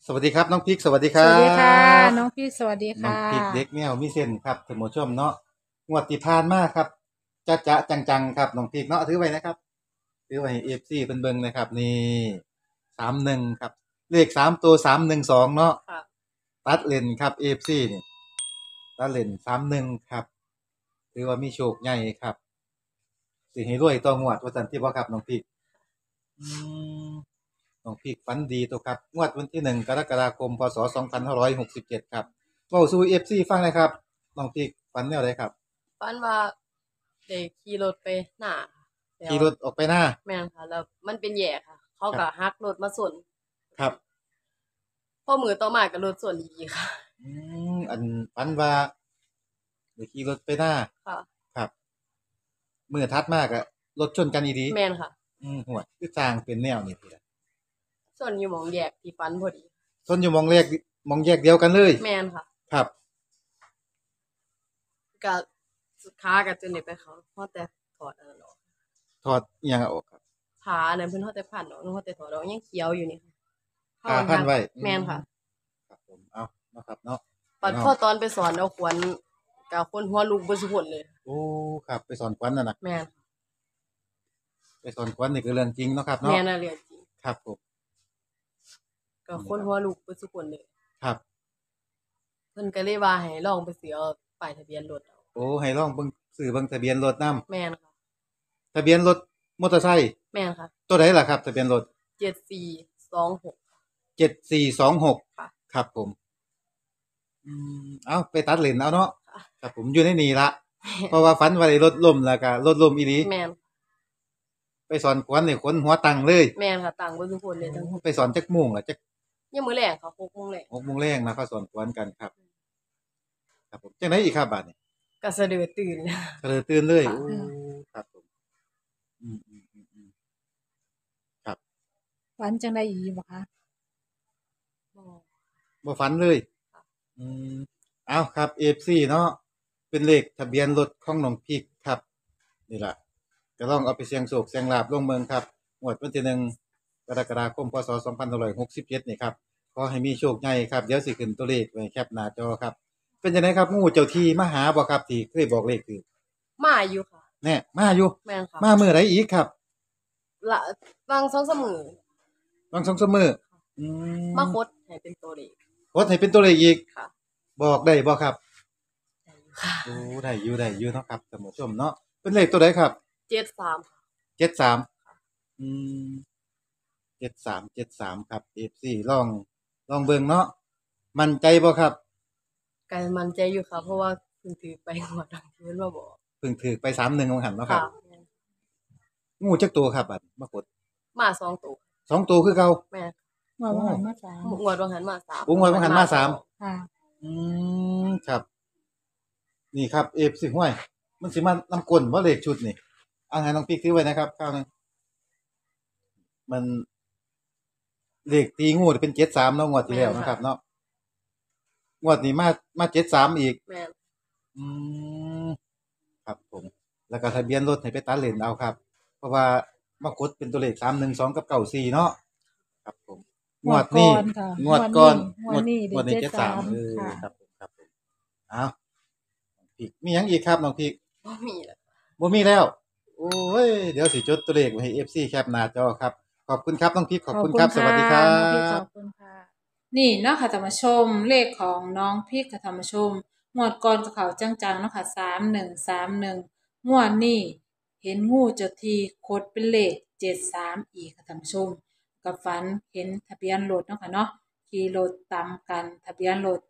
สวัสดีครับน้องพริกสวัสดีคสรัวัสดีค่ะบน้องพี่สวัสดีน้องค่ะพริกเด็กแนวมีเส้นครับท่านผู้ชมเนาะงวดที่ผ่านมาครับจะจังๆครับน้องพริกเนาะถือไว้นะครับถือไว้ให้FCเพิ่นเบิ่งนะครับนี่31ครับเลข3 ตัว312เนาะค่ะตัดเล่นครับ FC นี่ตัดเล่น31ครับถือว่ามีโชคใหญ่ครับสิให้รวยต่องวดว่าซั่นติบ่ครับน้องพริกอืม น้องพีกฝันดีตัวครับงวดวันที่1 กรกฎาคมพศ2567ครับเว้าสู่ FC ฟังหน่อยครับน้องพีกฝันแนวใดครับฝันว่าได้ขี่รถไปหน้าแล้วขี่รถออกไปหน้าแม่นค่ะแล้วมันเป็นแยกค่ะเขาครับก็หักรถมาชนครับพอมื้อต่อมาก็รถชนอีกค่ะอือันฝันว่าได้ขี่รถไปหน้าค่ะครับมื้อถัดมาก็รถชนกันอีหลีแม่นค่ะฮวดคือสร้างเป็นแนวนี้ติล่ะชนอยู่หม้องแยกที่ฝันพอดีชนอยู่หม้องแรกหม้องแยกเดียวกันเลยแม่นค่ะครับก็สุดขาก็จนได้ไปเขาฮอดแต่ถอดอันนั้นออกถอดอิหยังออกครับขาอันนั้นเพิ่นฮอดแต่พันออกฮอดแต่ถอดออกยังเขียวอยู่นี่ค่ะผ้าพันไว้แม่นค่ะครับผมเอาเนาะครับเนาะปัดพอตอนไปสอนเอาขวัญก็คนหัวลุกเบิดซุคนเลยโอ้ครับไปสอนขวัญน่ะนะแม่นไปสอนขวัญนี่คือเรื่องจริงเนาะครับเนาะแม่นน่ะเรื่องจริงครับผมก็คนหัวลุกเบิดซุคนเลยครับเพิ่นก็เลยว่าให้ลองไปซื้อเอาป้ายทะเบียนรถเอาโอ้ให้ลองเบิ่งซื้อเบิ่งทะเบียนรถนำแม่นค่ะทะเบียนรถมอเตอร์ไซค์แม่นค่ะตัวใดล่ะครับทะเบียนรถ 7426ค่ะ 7426 ค่ะครับผมเอาไปตัดเลนเอาเนาะค่ะครับผมอยู่ในนี่ล่ะเพราะว่าฝันว่าได้รถล้มแล้วก็รถล้มอีหลีแม่นไปสอนขวัญนี่ขนหัวตั้งเลยแม่นค่ะต่างเบิดซุคนเลยทั้งไปสอนจักโมงล่ะจักยามมื้อแลงค่ะ6:00 นแลง 6 โมงแลงนะเขาสอนขวัญกันครับครับผมจังไดอีกครับบัดนี้ก็สะดุ้งตื่นเฉลยตื่นเลยค่ะโอ้ครับผมอืมๆๆๆครับฝันจังได้อีบ่คะบ่บ่ฝันเลยค่ะอืมอ้าวครับ FC เนาะเป็นเลขทะเบียนรถของน้องพริกครับนี่ล่ะก็ลองเอาไปเสี่ยงโชคเสี่ยงลาภลองเบิ่งครับงวดวันที่1 กรกฎาคมพศ2567นี่ครับขอให้มีโชคใหญ่ครับเดี๋ยวสิขึ้นตัวเลขไว้แคปหน้าจอครับเป็นจังไดครับงูเจ้าที่มาหาบ่ครับที่เคยบอกเลขถูกมาอยู่ค่ะแน่มาอยู่แม่นค่ะมามื้อใดอีกครับละวาง2-3มื้อบาง2-3มื้ออืมามคดให้เป็นตัวเลขกดให้เป็นตัวเลขอีกค่ะบอกได้บ่ครับได้อยู่ค่ะโอ้ได้อยู่เนาะครับท่านผู้ชมเนาะเป็นเลขตัวใดครับ 73ค่ะ 73อืม73ครับ FC ลองเบิ่งเนาะมั่นใจบ่ครับก็มั่นใจอยู่ค่ะเพราะว่าเพิ่นถือไปงวดนั้นที่เพิ่นมาบอกเพิ่งถูกไป31ว่าหั่นเนาะครัค่ะบงูจักตัวครับบัดมากดมา2ตัว 2ตัวคือเก่าแม่นว่าโอ้ว่าหันมาสามงวดว่าหันมา3 โอ้งวดว่าหันมา3 ค่ะอืครับนี่ครับ FC ห้วยมันสิมานำกลบ่เลขชุดนี่เอาให้น้องพริกถือไว้นะครับคราวหนึงมันเลขตีงูนี่เป็น73เนาะงวดที่แล้วนะครับเนาะงวดนี้มา73อีกแม่นอืมครับผมแล้วก็ทะเบียนรถให้ไปตัดเลนเอาครับเพราะว่ามากดเป็นตัวเลข312กับ94เนาะครับผมงวดนี้ค่ะงวดก่อนงวดนี้งวดนี้73 ค่ะครับผมอ้าวน้องพริกมีหยังอีกครับน้องพริกบ่มีแล้วบ่มีแล้วโอ้ยเดี๋ยวสิจดตัวเลขไว้ให้ FC แคปหน้าจอครับขอบคุณครับน้องพริกขอบคุณครับสวัสดีครัน้องพี่ขอบบคุณค่ะนี่เนาะค่ะท่านผู้ชมเลขของน้องพี่ค่ะท่านผู้ชมงวดก่อนกับเขาจังๆเนาะค่ะ3131งวดนี้เห็นงูเจ้าที่คดเป็นเลข73อีกค่ะท่านผู้ชมกับฝันเห็นทะเบียนรถเนาะค่ะเนาะขี่รถตามกันทะเบียนรถ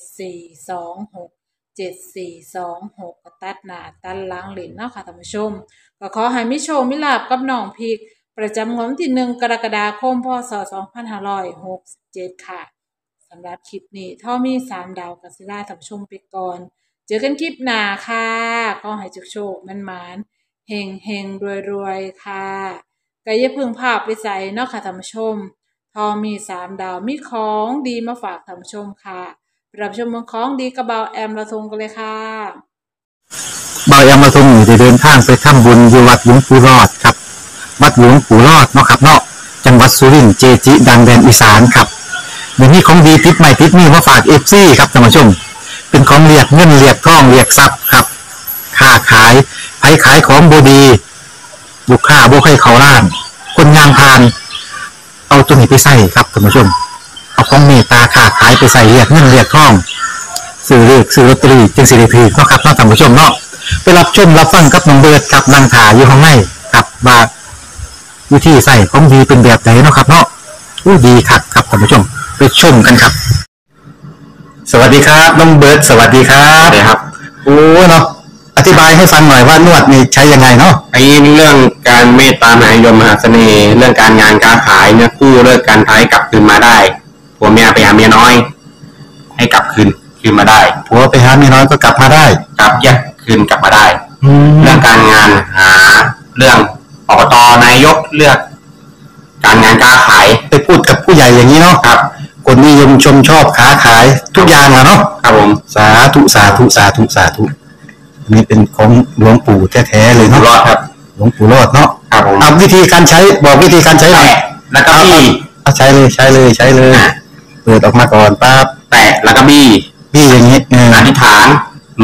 7426ก็ตัดหน้าตัดหลังเล่นเนาะค่ะท่านผู้ชมก็ขอให้มีโชคมีลาภกับน้องพีกประจำงวดวันที่1 กรกฎาคมพศ2567ค่ะสำหรับคลิปนี้ถ้ามี3ดาวกัสิลาท่านผู้ชมไปก่อนเจอกันคลิปหน้าค่ะขอให้โชคๆมันๆเฮงๆรวยๆค่ะก็อย่าเพึ่งพาไปใส่เนาะค่ะท่านผู้ชมทอมี3ดาวมีของดีมาฝากท่านผู้ชมค่ะรับชมเมืองของดีกระเบาแอมละทงกันเลยค่ะบายามาทรงอยู่ได้เดินทางไปทำบุญอยู่วัดหลวงปู่รอดครับวัดหลวงปู่รอดเนาะครับเนาะจังหวัดสุรินทร์เจจิดังแดนอีสานครับอย่างนี้ของดีติดใหม่ติดนี่มาฝากเอฟซีครับท่านผู้ชมเป็นของเรียกเงินเรียกทองเรียกทรัพย์ครับค้าขายไผขายของบดีลูกค้าบ่ให้เขาล้าน คนงานพาน เอาตัวนี้ไปใส่ครับท่านผู้ชมเอาของเมตตาค้าขายไปใส่เรียกเงินเรียกทองซื้อเลขซื้อลอตเตอรี่จึงสิริพีเนาะครับเนาะท่านผู้ชมเนาะไปรับชมรับฟังกับน้องเบิร์ดกับนางถาอยู่ข้างในกับว่าวิธีใส่ของดีเป็นแบบไหนเนาะครับเนาะดีครับครับท่านผู้ชมไปชมกันครับ สวัสดีครับน้องเบิร์ดสวัสดีครับสวัสดีครับโอ้เนาะอธิบายให้ฟังหน่อยว่านวดนี่ใช้ยังไงเนาะไอ้เรื่องการเมตตามหานิยมมหาเสน่ห์เรื่องการงานการขายเนี่ยกู้เลิกการท้ายกลับคืนมาได้ผัวเมียไปหาเมียน้อย ให้กลับคืนมาได้ผัวไปหาเมียน้อยก็กลับมาได้กลับแยกคืนกลับมาได้เรื่องการงานหาเรื่องอบตนายกเลือก การงานการขายไปพูดกับผู้ใหญ่อย่างนี้เนาะครับคนนิยมชมชอบค้าขายทุกอย่างอะเนาะครับผมสาธุสาธุสาธุสาธุนี่เป็นของหลวงปู่แท้ๆเลยเนาะรอดครับหลวงปู่รอดเนาะครับผมเอาวิธีการใช้บอกวิธีการใช้หน่อยแล้วก็บี้ใช้เลยเปิดออกมาก่อนปั๊บแตะแล้วก็บี้อย่างนี้อธิษฐาน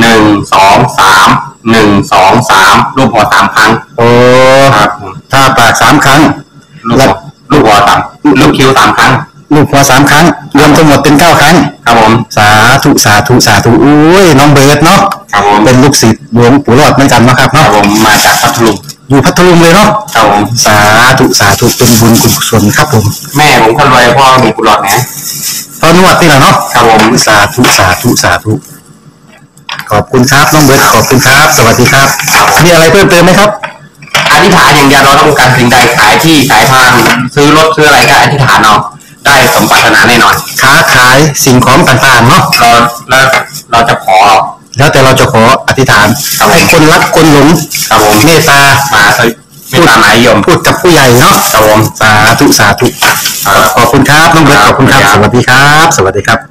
1 2 3รูปหัว3ครั้งโอ้ครับถ้าปาก3ครั้งลูกหัว3ลูกคิ้ว3ครั้งลูกหัว3ครั้งรวมทั้งหมดเป็น9ครั้งครับผมสาธุสาธุสาธุอุ้ยน้องเบิร์ดเนาะครับผมเป็นลูกศิษย์หลวงปู่รอดเหมือนกันนะครับเนาะผมมาจากพัทลุงอยู่พัทลุงเลยเนาะครับผมสาธุสาธุเป็นบุญกุศลครับผมแม่ผมคนรวยพ่อหลวงปู่รอดนะตอนนวดนี่แหละเนาะครับผมสาธุสาธุสาธุขอบคุณครับน้องเบิร์ดขอบคุณครับสวัสดีครับมีอะไรเพิ่มเติมไหมครับอธิษฐานอย่างเดียวเราต้องการสิ่งใดขายที่ขายทางซื้อรถซื้ออะไรก็อธิษฐานเอาได้สมปรารถนาแน่นอนค้าขายสิ่งของต่างๆเนาะเราจะขอแล้วแต่เราจะขออธิษฐานให้คนรักคนหลงครับผมเมตตาพูดตามนายยมพูดกับผู้ใหญ่เนาะครับผมสาธุสาธุขอบคุณครับน้องเบิร์ตขอบคุณครับสวัสดีครับสวัสดีครับ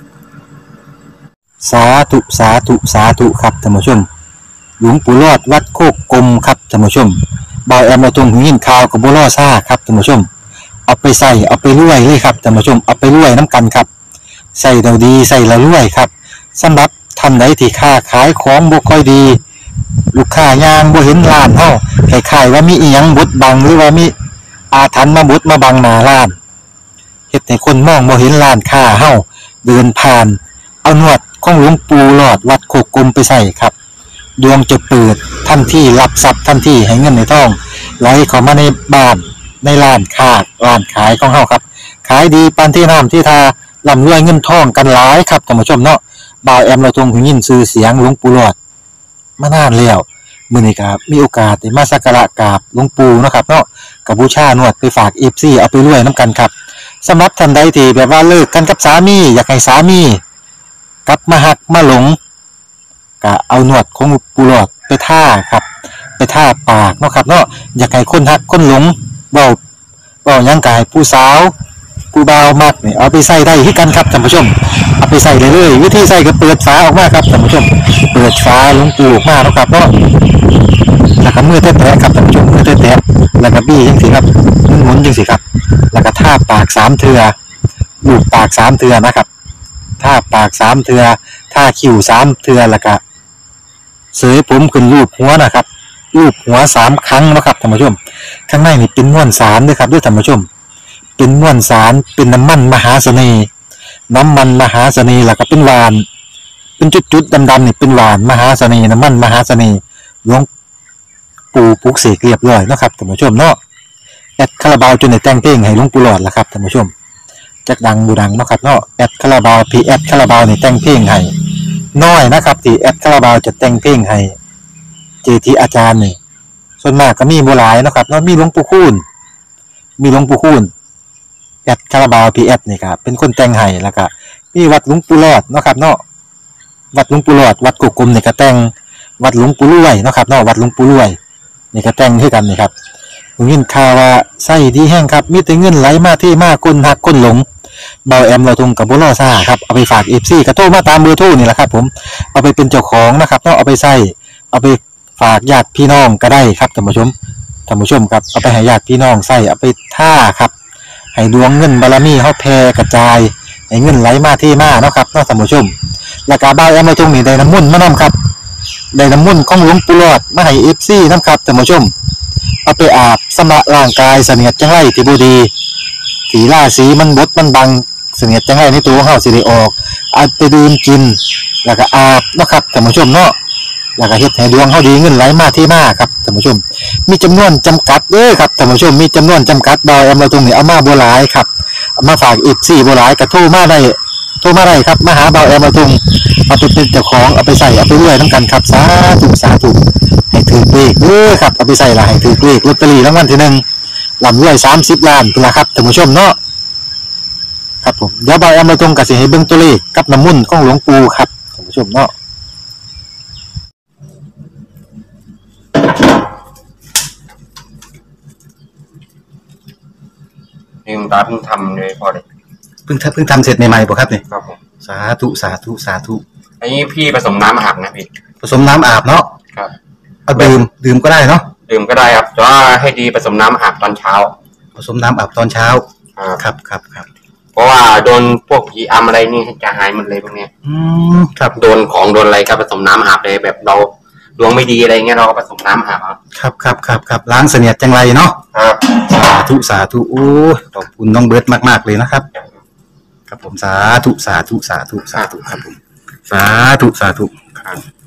สาธุสาธุสาธุครับท่านผู้ชมหลวงปู่รอดวัดโคกกลมครับท่านผู้ชมบอยแอมมาตรงหินข่าวกับบัวล่อซ่าครับท่านผู้ชมเอาไปใส่เอาไปรวยเลยครับท่านผู้ชมเอาไปรวยน้ำกันครับใส่เราดีใส่เรารวยครับสำหรับท่านใดที่ค้าขายของบ่ค่อยดีลูกค้ายางบ่เห็นร้านเฮาคล้ายๆว่ามีอีหยังบดบังหรือว่ามีอาถรรพ์มาบดมาบังหน้าร้านเฮ็ดให้คนมองบ่เห็นร้านค้าเฮาเดินผ่านเอานวดของหลวงปู่หลอดวัดโคกกลมไปใส่ครับดวงจะเปิดทันทีรับทรัพย์ทันทีให้เงินในทองไหลเข้ามาในบ้านในร้านค้าร้านขายของเฮาครับขายดีปานที่น้ำที่ทาร่ำรวยเงินทองกันหลายครับท่านผู้ชมเนาะบ่าวแอมเราทรงหูยินชื่อเสียงหลวงปู่หลอดมานานแล้วมื้อนี้ครับมีโอกาสได้มาสักการะกราบหลวงปู่เนาะครับเนาะกับบูชานวดไปฝาก FC เอาไปรวยนํกันครับสำหรับท่านใดที่แบบว่าเลิกกันกับสามีอยากให้สามีกลับมาหักมาหลงก็เอานวดของหลวงปู่หลอดไปท่าครับไปท่าปากเนาะครับเนาะอยากให้คนหักคนหลงเว้าหยังกายผู้สาวผู้บ่าวมักนี่เอาไปใส่ได้คือกันครับท่านผู้ชมเอาไปใส่เลยวิธีใส่ก็เปิดฝาออกมาครับท่านผู้ชมเปิดฝาหลวงปู่ออกมาแล้วครับเนาะแล้วก็มือแตะๆครับท่านผู้ชมมือแตะๆแล้วก็บี้จังซี่ครับหมุนจังซี่ครับแล้วก็ท่าปาก3เทื่อลูบปาก3เทื่อนะครับท่าปาก3เทื่อท่าคิ้ว3เทื่อแล้วก็เสยผมขึ้นรูปหัวนะครับรูปหัว3ครั้งนะครับท่านผู้ชมข้างในนี่เป็นมวลสารด้วยครับด้วยท่านผู้ชมเป็นมวลสารเป็นน้ำมันมหาเสน่ห์น้ำมันมหาเสน่ห์แล้วก็เป็นหวานเป็นจุดๆดำๆนี่เป็นหวานมหาเสน่ห์น้ำมันมหาเสน่ห์หลวงปู่ปลุกเสกเรียบร้อยนะครับท่านผู้ชมเนาะแอดคาราบาวจนได้แต่งเพลงให้หลวงปู่หลอดแล้วครับท่านผู้ชมจักดังบูดังเนาะครับเนาะแอดคาราบาวพีแอดคาราบาวนี่แต่งเพลงให้น้อยนะครับที่แอดคาราบาวจะแต่งเพลงให้เจทีอาจารย์นี่ส่วนมากก็มีบ่หลายนะครับเนาะมีหลวงปู่คูณแอดคาราบาวพีแอดนี่ครับเป็นคนแต่งให้แล้วก็มีวัดหลวงปู่หลอดเนาะครับเนาะวัดหลวงปู่หลอดวัดกุกกลมนี่ก็แต่งวัดหลวงปู่รวยเนาะครับเนาะวัดหลวงปู่รวยนี่ก็แต่งคือกันนี่ครับผมยินข่าวว่าไส้ดีแห้งครับมีแต่เงินไหลมาที่มาคนหักคนหลงเบาแอมเราทงกับบุรอซ่าครับเอาไปฝาก FC กระโทรมาตามเบอร์โทรนี่แหละครับผมเอาไปเป็นเจ้าของนะครับเนาะเอาไปใส่เอาไปฝากญาติพี่น้องก็ได้ครับท่านผู้ชมครับเอาไปให้ญาติพี่น้องใส่เอาไปท่าครับให้ดวงเงินบารมีเฮาแผ่กระจายให้เงินไหลมาเทมาเนาะครับเนาะท่านผู้ชมแล้วก็บ่าวแอมเราตรงนี้ได้น้ำมนต์มานํครับได้น้ำมนต์ของหลวงปู่หลอดมาให้ FC นํครับท่านผู้ชมเอาไปอาบสำระร่างกายเสนียดจังไรที่บ่ดีที่ราศีมันบดมันบังเสนียดจังไรในตัวของเฮาสิได้ออกเอาไปดื่มกินแล้วก็อาบเนาะครับท่านผู้ชมเนาะแล้วก็เฮ็ดให้ดวงเฮาดีเงินไหลมาเทมาครับท่านผู้ชมมีจำนวนจำกัดเด้อครับท่านผู้ชมมีจำนวนจำกัดบ่าวแอมเราตรงนี้เอามาบ่หลายครับเอามาฝาก FC บ่หลายก็โทรมาได้ครับมาหาบ่าวแอมเราตรงเอาไปเป็นเจ้าของเอาไปใส่เอาไปรวยนำกันครับสาธุให้ถือเลขเด้อครับเอาไปใส่ละให้ถือเลขลอตเตอรี่รางวัลที่1ร่ำรวย30ล้านพุ่นล่ะครับท่านผู้ชมเนาะครับผมเดี๋ยวบ่าวแอมเราตรงก็สิให้เบิ่งตัวเลขกับน้ำมนต์ของหลวงปู่ครับท่านผู้ชมเนาะลืมตาเพิ่งทำเลยพอเลยเพิ่งทำเสร็จใหม่ๆบ่ครับนี่ครับผมสาธุอันนี้พี่ผสมน้ำอาบนะพี่ผสมน้ำอาบเนาะครับเอาดื่มก็ได้เนาะดื่มก็ได้ครับแต่ว่าให้ดีผสมน้ำอาบตอนเช้าผสมน้ำอาบตอนเช้าครับเพราะว่าโดนพวกผีอำอะไรนี่จะหายหมดเลยพวกเนี้ยครับโดนของโดนอะไรก็ผสมน้ำอาบเลยแบบเราดวงไม่ดีอะไรเงี้ยเราก็ผสมน้ำอาบครับล้างเสนียดจังไรเนาะครับสาธุโอ้ขอบคุณน้องเบิร์ตมากๆเลยนะครับครับผมสาธุครับผมสาธุ